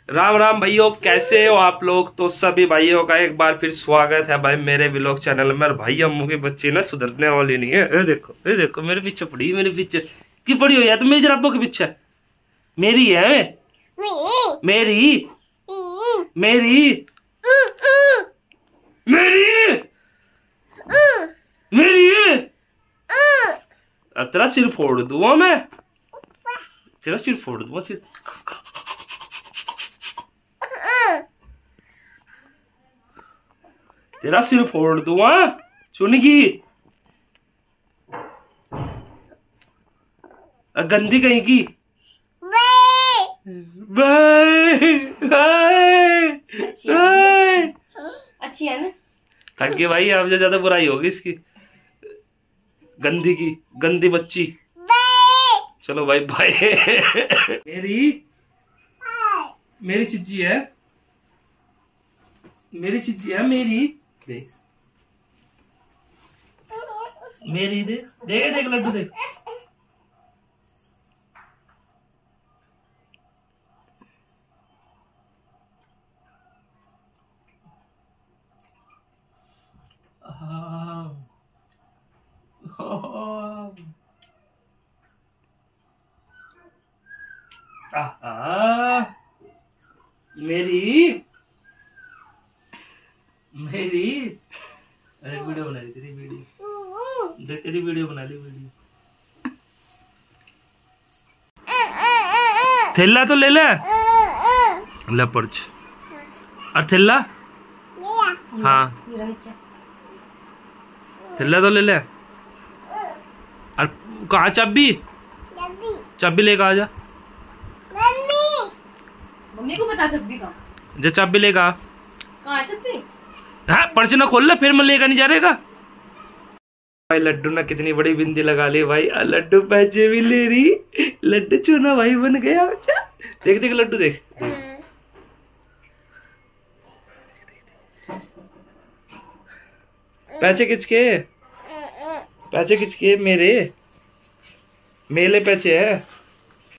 राम राम भाइयों, कैसे हो आप लोग। तो सभी भाइयों का एक बार फिर स्वागत है भाई मेरे व्लॉग चैनल में। और भाई अम्मू की बच्ची ना सुधरने वाली नहीं है। ये देखो मेरे पीछे पड़ी, मेरे पीछे की पड़ी हो यार। तुम मेरी जराबों के पीछे मेरी है, मेरी मेरी मेरी मेरी तेरा सिर फोड़ दूंगा मैं, तेरा सिर फोड़ दूंगा सिर। तेरा सिर फोड़ दूंगा चुनगी, गंदी कहीं की। अच्छी है ना। थक गए भाई, आपसे ज्यादा बुराई होगी इसकी, गंदी की गंदी बच्ची। चलो भाई भाई। मेरी चिज्जी है, मेरी चिज्जी है, मेरी देख, मेरी देख देख देख लड्डू देख। मेरी मेरी अरे वीडियो बना ली, तेरी वीडियो देख, तेरी वीडियो बना ली वीडियो। थैला तो ले ले पर्च और थैला। हाँ थैला तो ले ले। और कहा चाबी, चाबी लेकर आ जा। मम्मी को बता चाबी का, जो चाबी लेगा। कहाँ चाबी? हाँ पर्च ना खोल ले, फिर मैं लेकर नहीं जा रहेगा। भाई लड्डू ना कितनी बड़ी बिंदी लगा ली भाई। लड्डू पैसे भी ले रही, लड्डू चूना भाई बन गया बच्चा। देख देख लड्डू देख, पैसे किसके, पैसे किसके? मेरे मेले पैसे है।